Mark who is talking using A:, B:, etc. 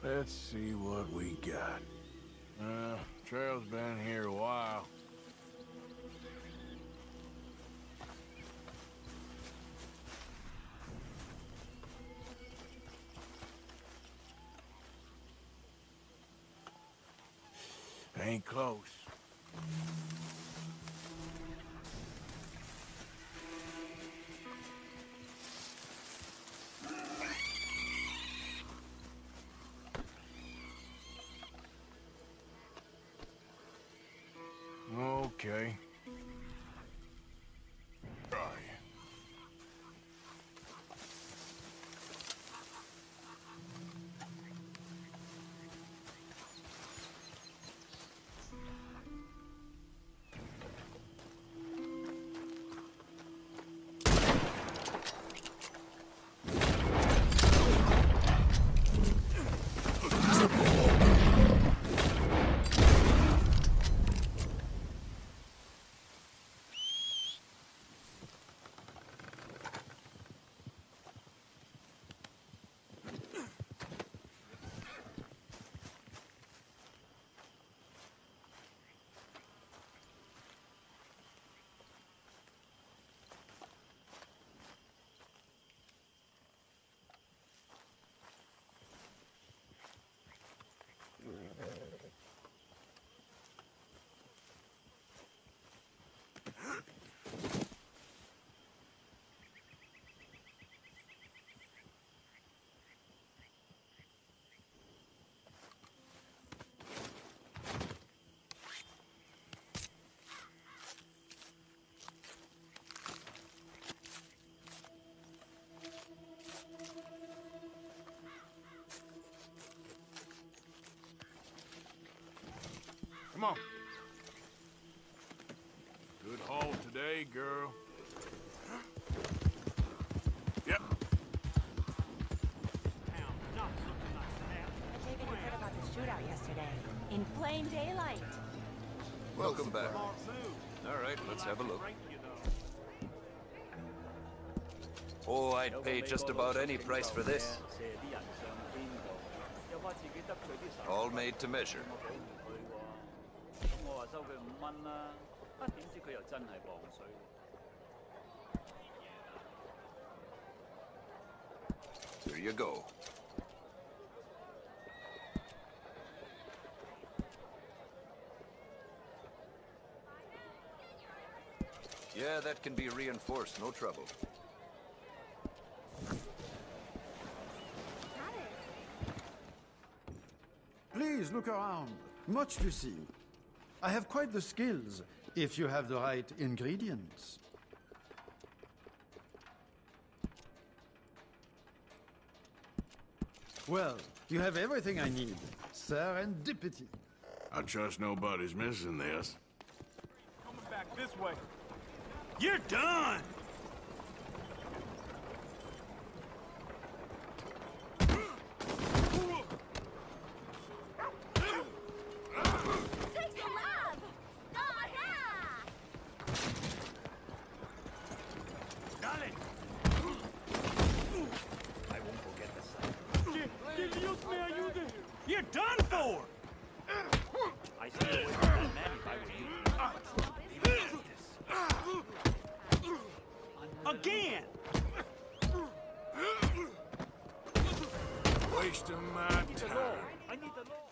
A: Let's see what we got. Trail's been here a while. Ain't close. Okay. Try. Come on. Good haul today, girl. Yep.
B: I take it you heard about the shootout yesterday. In plain daylight.
C: Welcome back. All right, let's have a look. Oh, I'd pay just about any price for this. All made to measure. Here you go. Yeah, that can be reinforced, no trouble.
D: Please look around. Much to see. I have quite the skills, if you have the right ingredients. Well, you have everything I need. Serendipity.
A: I trust nobody's missing this.
E: Coming back this way. You're done! You're done for! I stay away from that man if I were you. Again!
A: Wasting my time.
E: I need the law.